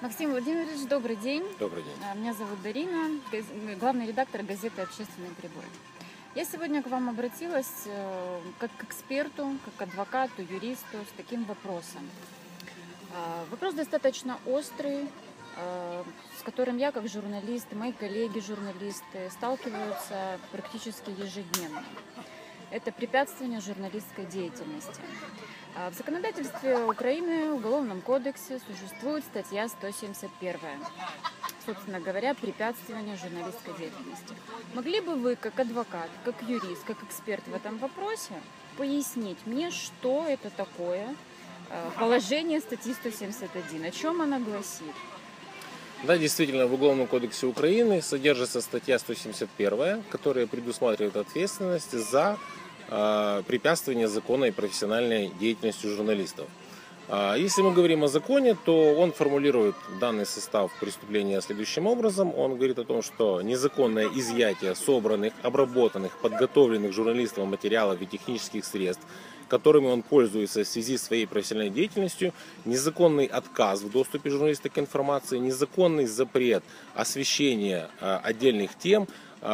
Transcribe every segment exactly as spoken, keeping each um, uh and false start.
Максим Владимирович, добрый день. Добрый день. Меня зовут Дарина, главный редактор газеты «Общественный прибор». Я сегодня к вам обратилась как к эксперту, как к адвокату, юристу с таким вопросом. Вопрос достаточно острый, с которым я как журналист и мои коллеги-журналисты сталкиваются практически ежедневно. Это препятствование журналистской деятельности. В законодательстве Украины, в Уголовном кодексе, существует статья сто семьдесят первая. Собственно говоря, препятствование журналистской деятельности. Могли бы вы, как адвокат, как юрист, как эксперт в этом вопросе, пояснить мне, что это такое положение статьи сто семьдесят один, о чем она гласит? Да, действительно, в Уголовном кодексе Украины содержится статья сто семьдесят первая, которая предусматривает ответственность за э, препятствование законной и профессиональной деятельности журналистов. А если мы говорим о законе, то он формулирует данный состав преступления следующим образом. Он говорит о том, что незаконное изъятие собранных, обработанных, подготовленных журналистом материалов и технических средств, которыми он пользуется в связи с своей профессиональной деятельностью, незаконный отказ в доступе журналиста к информации, незаконный запрет освещения отдельных тем,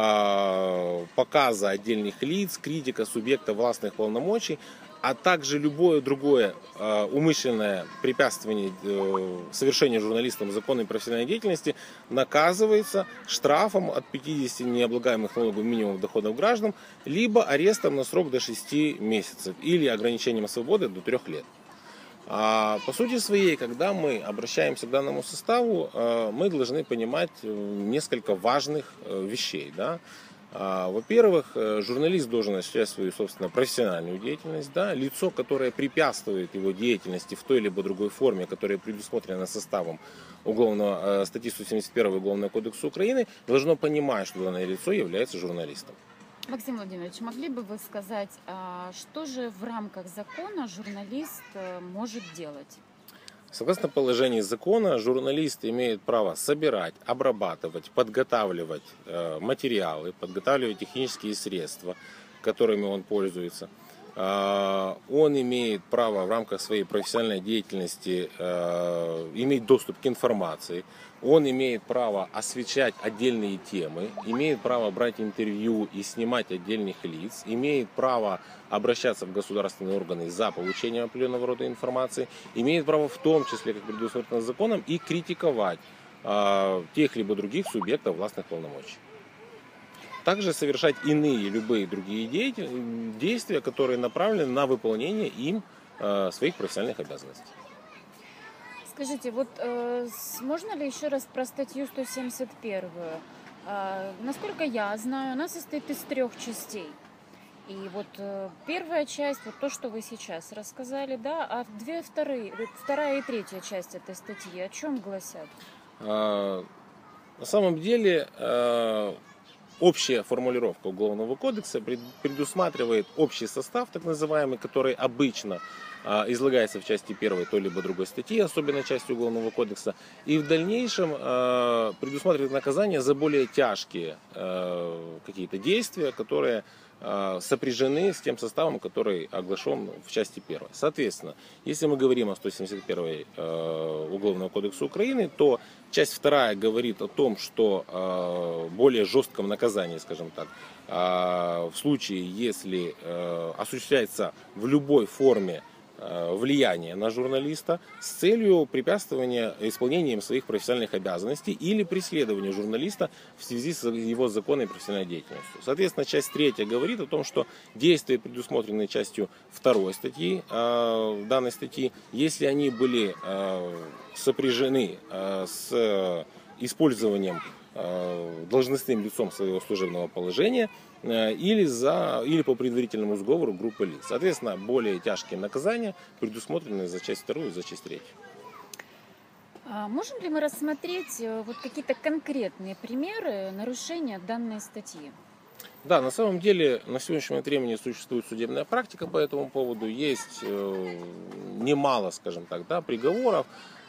показа отдельных лиц, критика субъекта властных полномочий, а также любое другое э, умышленное препятствование э, совершения журналистом законной профессиональной деятельности наказывается штрафом от пятидесяти необлагаемых налогом минимум доходов граждан, либо арестом на срок до шести месяцев или ограничением свободы до трех лет. А по сути своей, когда мы обращаемся к данному составу, э, мы должны понимать несколько важных э, вещей, да? Во-первых, журналист должен осуществлять свою, собственно, профессиональную деятельность. Да? Лицо, которое препятствует его деятельности в той либо другой форме, которая предусмотрена составом уголовного, статьи сто семьдесят первой Уголовного кодекса Украины, должно понимать, что данное лицо является журналистом. Максим Владимирович, могли бы вы сказать, что же в рамках закона журналист может делать? Согласно положению закона, журналист имеет право собирать, обрабатывать, подготавливать э, материалы, подготавливать технические средства, которыми он пользуется. Э, он имеет право в рамках своей профессиональной деятельности э, иметь доступ к информации. Он имеет право освещать отдельные темы, имеет право брать интервью и снимать отдельных лиц, имеет право обращаться в государственные органы за получением определенного рода информации, имеет право в том числе, как предусмотрено законом, и критиковать э, тех либо других субъектов властных полномочий. Также совершать иные любые другие действия, которые направлены на выполнение им э, своих профессиональных обязанностей. Скажите, вот э, можно ли еще раз про статью сто семьдесят первую? Э, насколько я знаю, она состоит из трех частей. И вот э, первая часть, вот то, что вы сейчас рассказали, да, а две вторые, вторая и третья часть этой статьи о чем гласят? А, на самом деле а, общая формулировка Уголовного кодекса предусматривает общий состав, так называемый, который обычно а, излагается в части первой той либо другой статьи, особенно части Уголовного кодекса, и в дальнейшем а, предусматривает наказание за более тяжкие а, какие-то действия, которые сопряжены с тем составом, который оглашен в части первой. Соответственно, если мы говорим о сто семьдесят первой э, Уголовного кодекса Украины, то часть вторая говорит о том, что э, более жестком наказании, скажем так, э, в случае, если э, осуществляется в любой форме влияние на журналиста с целью препятствования исполнением своих профессиональных обязанностей или преследования журналиста в связи с его законной профессиональной деятельностью. Соответственно, часть третья говорит о том, что действия, предусмотренные частью второй статьи, э, данной статьи, если они были э, сопряжены э, с использованием э, должностным лицом своего служебного положения, или, за, или по предварительному сговору группы лиц. Соответственно, более тяжкие наказания предусмотрены за часть вторую и за часть третью. А можем ли мы рассмотреть вот какие-то конкретные примеры нарушения данной статьи? Да, на самом деле на сегодняшнее время существует судебная практика по этому поводу. Есть э, немало, скажем так, да, приговоров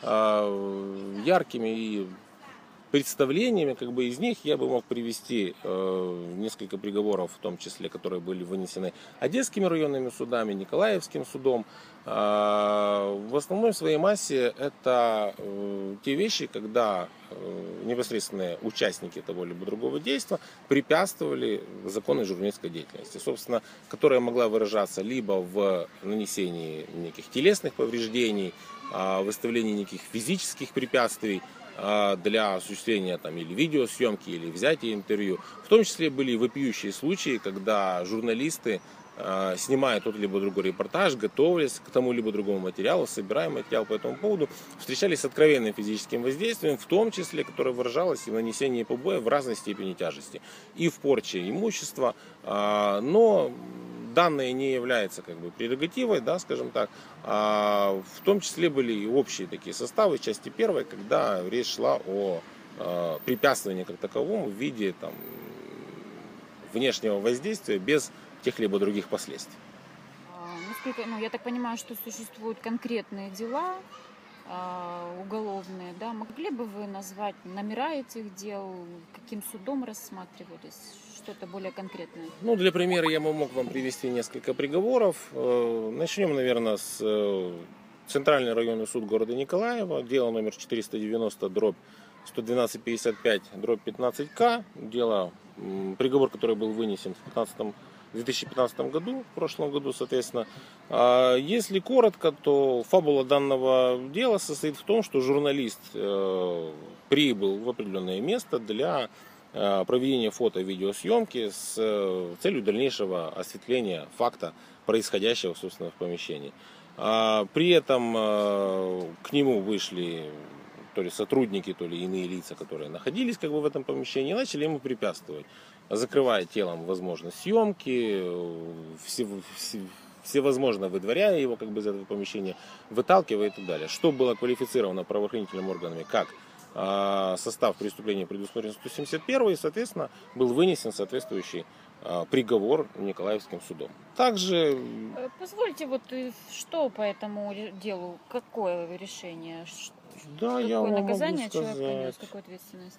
э, яркими и представлениями, как бы из них я бы мог привести э, несколько приговоров, в том числе, которые были вынесены Одесскими районными судами, Николаевским судом, В основной своей массе это те вещи, когда непосредственные участники того либо другого действия препятствовали законной журналистской деятельности, собственно, которая могла выражаться либо в нанесении неких телесных повреждений, выставлении неких физических препятствий для осуществления там, или видеосъемки, или взятия интервью. В том числе были вопиющие случаи, когда журналисты, снимая тот либо другой репортаж, готовились к тому либо другому материалу, собирая материал по этому поводу, встречались с откровенным физическим воздействием, в том числе, которое выражалось и в нанесении побоев в разной степени тяжести, и в порче имущества, но данное не является как бы прерогативой, да, скажем так, в том числе были и общие такие составы, части первой, когда речь шла о препятствовании как таковому в виде там, внешнего воздействия без тех-либо других последствий. Насколько, ну, я так понимаю, что существуют конкретные дела э, уголовные, да? Могли бы вы назвать номера этих дел, каким судом рассматривались, что-то более конкретное? Ну, для примера я мог вам привести несколько приговоров. Начнем, наверное, с Центральный районный суд города Николаева, дело номер четыреста девяносто дробь сто двенадцать пятьдесят пять дробь пятнадцать К, дело, приговор, который был вынесен в две тысячи пятнадцатом году, в прошлом году, соответственно. Если коротко, то фабула данного дела состоит в том, что журналист прибыл в определенное место для проведения фото-видеосъемки с целью дальнейшего осветления факта происходящего, собственно, в помещении. При этом к нему вышли то ли сотрудники, то ли иные лица, которые находились как бы в этом помещении, и начали ему препятствовать, закрывая телом возможность съемки, все, все, всевозможно выдворяя его как бы из этого помещения, выталкивая и так далее. Что было квалифицировано правоохранительными органами как а, состав преступления, предусмотрен сто семьдесят первый, и, соответственно, был вынесен соответствующий а, приговор Николаевским судом. Также... Позвольте, вот что по этому делу, какое решение? Да, какое я вам наказание могу сказать. человек понес, какую ответственность?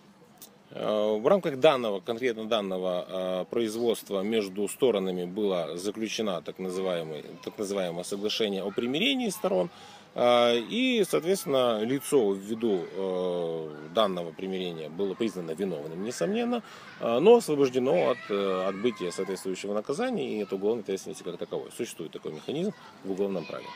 В рамках данного, конкретно данного производства между сторонами было заключено так называемое, так называемое соглашение о примирении сторон. И, соответственно, лицо ввиду данного примирения было признано виновным, несомненно, но освобождено от отбытия соответствующего наказания и от уголовной ответственности как таковой. Существует такой механизм в уголовном праве.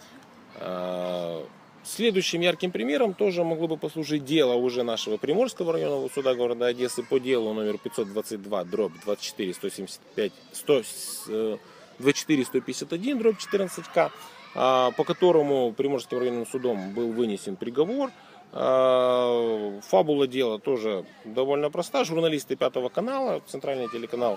Следующим ярким примером тоже могло бы послужить дело уже нашего Приморского районного суда города Одессы по делу номер пятьсот двадцать два дробь двадцать четыре сто семьдесят пять двадцать четыре сто пятьдесят один дробь четырнадцать К, по которому Приморским районным судом был вынесен приговор. Фабула дела тоже довольно проста. Журналисты Пятого канала, центральный телеканал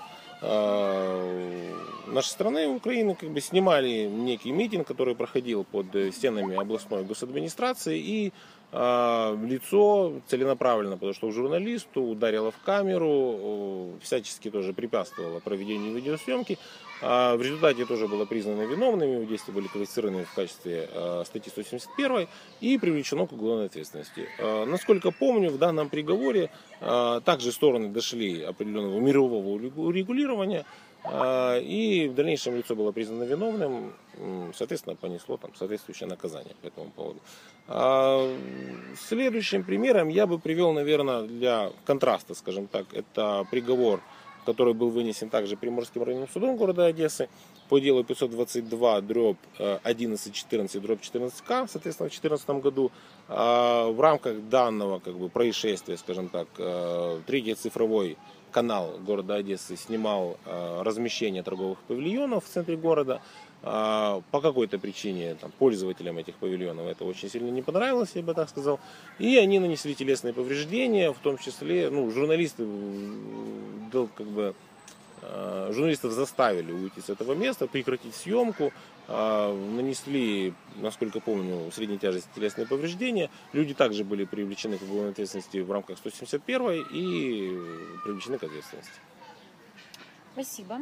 нашей страны, Украины, как бы снимали некий митинг, который проходил под стенами областной госадминистрации, и э, лицо целенаправленно, потому что журналисту ударило в камеру, всячески тоже препятствовало проведению видеосъемки. Э, в результате тоже было признано виновным, его действия были квалифицированы в качестве э, статьи сто семьдесят первой и привлечено к уголовной ответственности. Э, насколько помню, в данном приговоре э, также стороны дошли определенного мирового урегулирования, и в дальнейшем лицо было признано виновным, соответственно, понесло там соответствующее наказание по этому поводу. Следующим примером я бы привел, наверное, для контраста, скажем так, это приговор, который был вынесен также Приморским районным судом города Одессы по делу пятьсот двадцать два дробь одиннадцать четырнадцать дробь четырнадцать К, соответственно, в две тысячи четырнадцатом году. В рамках данного как бы происшествия, скажем так, третий цифровой канал города Одессы снимал э, размещение торговых павильонов в центре города. Э, по какой-то причине там, пользователям этих павильонов это очень сильно не понравилось, я бы так сказал. И они нанесли телесные повреждения, в том числе, ну, журналисты, э, как бы, э, журналистов заставили уйти с этого места, прекратить съемку. Нанесли, насколько помню, средней тяжести телесные повреждения. Люди также были привлечены к уголовной ответственности в рамках сто семьдесят первой и привлечены к ответственности. Спасибо.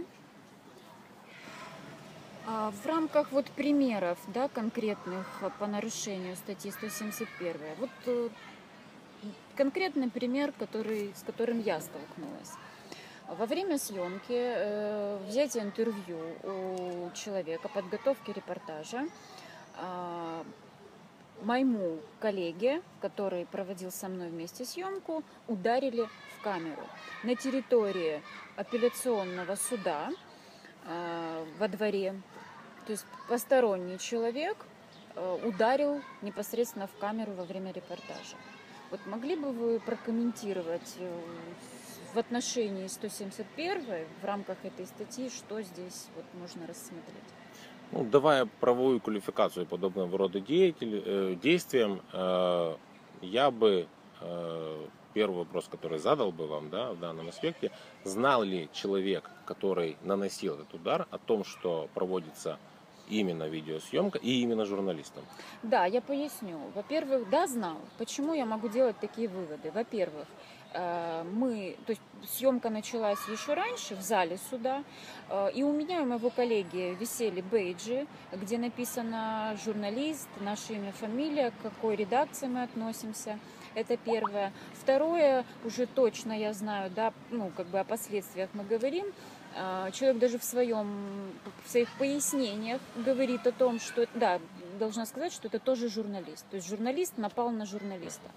В рамках вот примеров, да, конкретных по нарушению статьи сто семьдесят первой, вот конкретный пример, который, с которым я столкнулась. Во время съемки, э, взятия интервью у человека, подготовки репортажа, а, моему коллеге, который проводил со мной вместе съемку, ударили в камеру на территории апелляционного суда э, во дворе. То есть посторонний человек э, ударил непосредственно в камеру во время репортажа. Вот могли бы вы прокомментировать э, в отношении сто семьдесят первой в рамках этой статьи, что здесь вот можно рассмотреть? Ну, давая правовую квалификацию подобного рода деятель, э, действиям, э, я бы э, первый вопрос, который задал бы вам, да, в данном аспекте: знал ли человек, который наносил этот удар, о том, что проводится именно видеосъемка и именно журналистом? Да, я поясню. Во-первых, да, знал. Почему я могу делать такие выводы? Во-первых, мы, то есть съемка началась еще раньше в зале суда, и у меня и у моего коллеги висели бейджи, где написано журналист, наше имя, фамилия, к какой редакции мы относимся. Это первое. Второе, уже точно я знаю, да, ну, как бы о последствиях мы говорим. Человек даже в, своем, в своих пояснениях говорит о том, что, да, должна сказать, что это тоже журналист. То есть журналист напал на журналиста.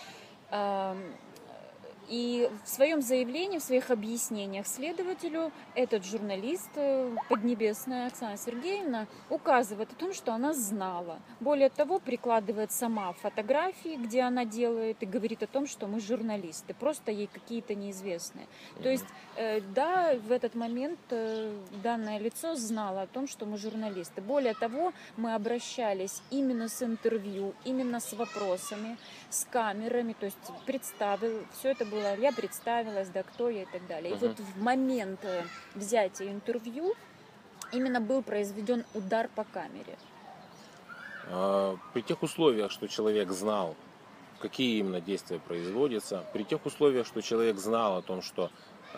И в своем заявлении, в своих объяснениях следователю этот журналист, Поднебесная Оксана Сергеевна, указывает о том, что она знала. Более того, прикладывает сама фотографии, где она делает, и говорит о том, что мы журналисты, просто ей какие-то неизвестные. То есть, да, в этот момент данное лицо знало о том, что мы журналисты. Более того, мы обращались именно с интервью, именно с вопросами, с камерами, то есть представил, все это было, я представилась, да, кто я и так далее. И uh-huh. вот в момент взятия интервью именно был произведен удар по камере. При тех условиях, что человек знал, какие именно действия производятся, при тех условиях, что человек знал о том, что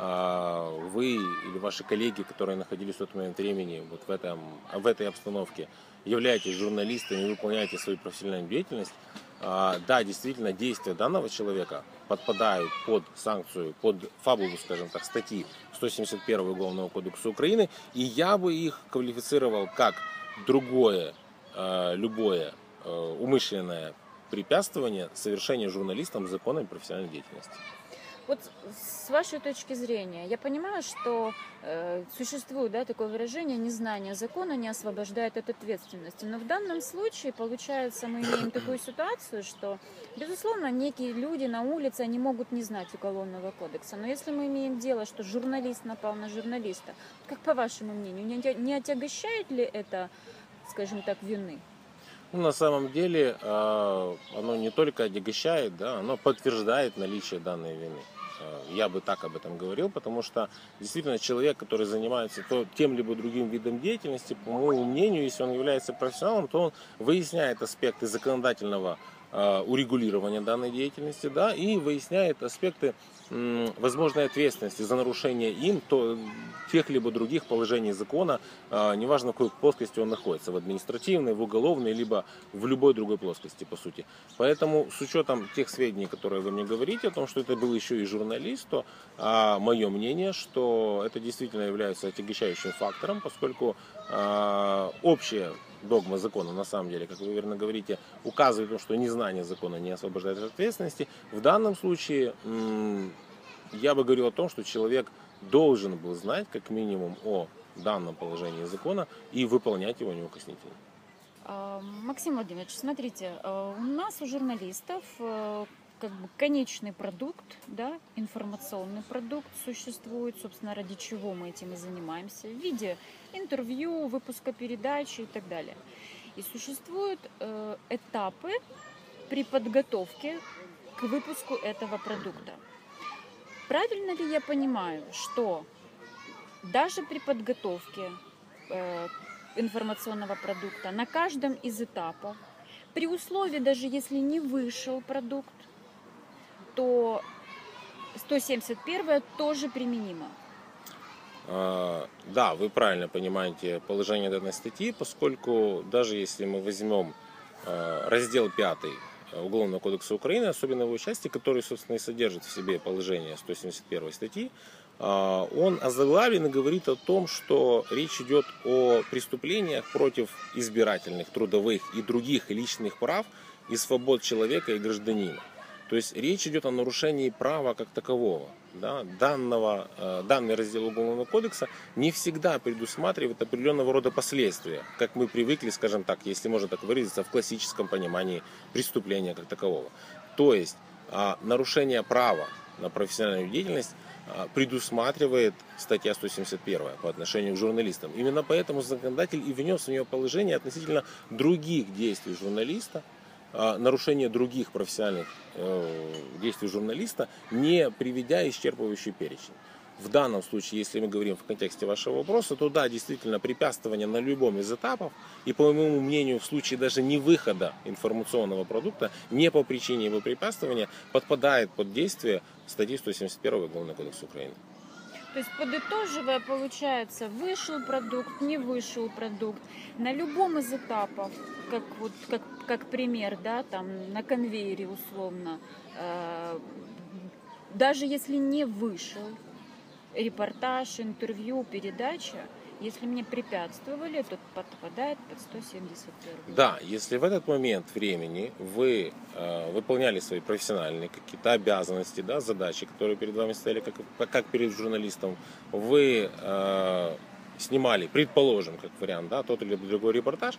вы или ваши коллеги, которые находились в тот момент времени вот в, этом, в этой обстановке, являетесь журналистами и выполняете свою профессиональную деятельность, да, действительно, действия данного человека подпадают под санкцию, под фабулу, скажем так, статьи сто семьдесят первой Уголовного кодекса Украины, и я бы их квалифицировал как другое, любое умышленное препятствование совершения журналистом законной профессиональной деятельности. Вот с вашей точки зрения, я понимаю, что э, существует, да, такое выражение: незнание закона не освобождает от ответственности. Но в данном случае, получается, мы имеем такую ситуацию, что, безусловно, некие люди на улице, они могут не знать Уголовного кодекса. Но если мы имеем дело, что журналист напал на журналиста, как по вашему мнению, не отягощает ли это, скажем так, вины? Ну, на самом деле, оно не только отягощает, да, оно подтверждает наличие данной вины. Я бы так об этом говорил, потому что действительно человек, который занимается то, тем либо другим видом деятельности, по моему мнению, если он является профессионалом, то он выясняет аспекты законодательного урегулирования данной деятельности, да, и выясняет аспекты м, возможной ответственности за нарушение им то, тех либо других положений закона, а, неважно в какой плоскости он находится, в административной, в уголовной, либо в любой другой плоскости, по сути. Поэтому с учетом тех сведений, которые вы мне говорите, о том, что это был еще и журналист, то а, мое мнение, что это действительно является отягощающим фактором, поскольку а, общее догма закона, на самом деле, как вы верно говорите, указывает на то, что незнание закона не освобождает от ответственности. В данном случае я бы говорил о том, что человек должен был знать как минимум о данном положении закона и выполнять его неукоснительно. Максим Владимирович, смотрите, у нас, у журналистов, как бы конечный продукт, да, информационный продукт существует, собственно, ради чего мы этим и занимаемся, в виде интервью, выпуска передачи и так далее. И существуют э, этапы при подготовке к выпуску этого продукта. Правильно ли я понимаю, что даже при подготовке э, информационного продукта на каждом из этапов, при условии, даже если не вышел продукт, то сто семьдесят первая тоже применима? А, да, вы правильно понимаете положение данной статьи, поскольку даже если мы возьмем а, раздел пятый Уголовного кодекса Украины, особенно в его части, который, собственно, и содержит в себе положение сто семьдесят первой статьи, он озаглавлен и говорит о том, что речь идет о преступлениях против избирательных, трудовых и других личных прав и свобод человека и гражданина. То есть речь идет о нарушении права как такового. Да? Данного, данный раздел Уголовного кодекса не всегда предусматривает определенного рода последствия, как мы привыкли, скажем так, если можно так выразиться, в классическом понимании преступления как такового. То есть нарушение права на профессиональную деятельность предусматривает статья сто семьдесят первая по отношению к журналистам. Именно поэтому законодатель и внес в нее положение относительно других действий журналиста, нарушение других профессиональных действий журналиста, не приведя исчерпывающий перечень. В данном случае, если мы говорим в контексте вашего вопроса, то да, действительно, препятствование на любом из этапов, и по моему мнению, в случае даже не выхода информационного продукта, не по причине его препятствования, подпадает под действие статьи сто семьдесят первой Уголовного кодекса Украины. То есть, подытоживая, получается, вышел продукт, не вышел продукт, на любом из этапов, как, вот, как, как пример, да, там, на конвейере условно, э, даже если не вышел, репортаж, интервью, передача, если мне препятствовали, то подпадает под сто семьдесят первый. Да, если в этот момент времени вы э, выполняли свои профессиональные какие-то обязанности, да, задачи, которые перед вами стояли, как, как перед журналистом, вы э, снимали, предположим, как вариант, да, тот или другой репортаж,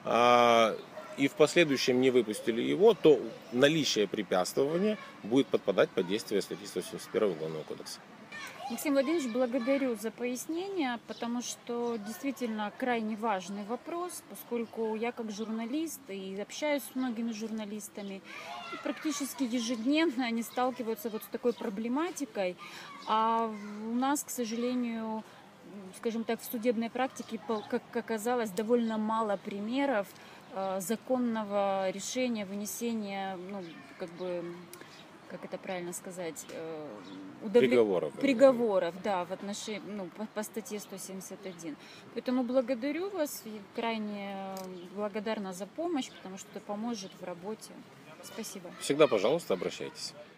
э, и в последующем не выпустили его, то наличие препятствования будет подпадать под действие статьи сто семьдесят первой Уголовного кодекса. Максим Владимирович, благодарю за пояснение, потому что действительно крайне важный вопрос, поскольку я как журналист и общаюсь с многими журналистами, и практически ежедневно они сталкиваются вот с такой проблематикой, а у нас, к сожалению, скажем так, в судебной практике, как оказалось, довольно мало примеров законного решения, вынесения, ну, как бы... как это правильно сказать, удовлет... приговоров, приговоров, да, в отношении, ну, по, по статье сто семьдесят один. Поэтому благодарю вас и крайне благодарна за помощь, потому что это поможет в работе. Спасибо. Всегда, пожалуйста, обращайтесь.